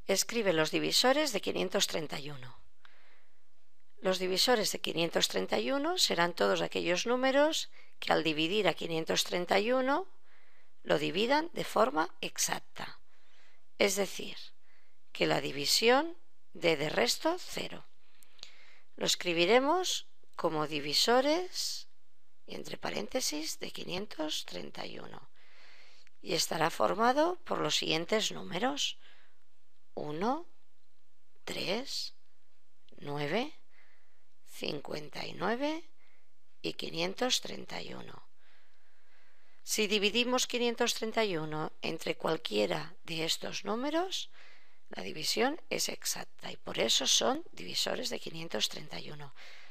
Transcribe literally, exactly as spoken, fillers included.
Escribe los divisores de quinientos treinta y uno. Los divisores de quinientos treinta y uno serán todos aquellos números que al dividir a quinientos treinta y uno lo dividan de forma exacta. Es decir, que la división dé de resto cero. Lo escribiremos como divisores y entre paréntesis de quinientos treinta y uno y estará formado por los siguientes números: uno, tres, nueve, cincuenta y nueve y quinientos treinta y uno. Si dividimos quinientos treinta y uno entre cualquiera de estos números, la división es exacta y por eso son divisores de quinientos treinta y uno.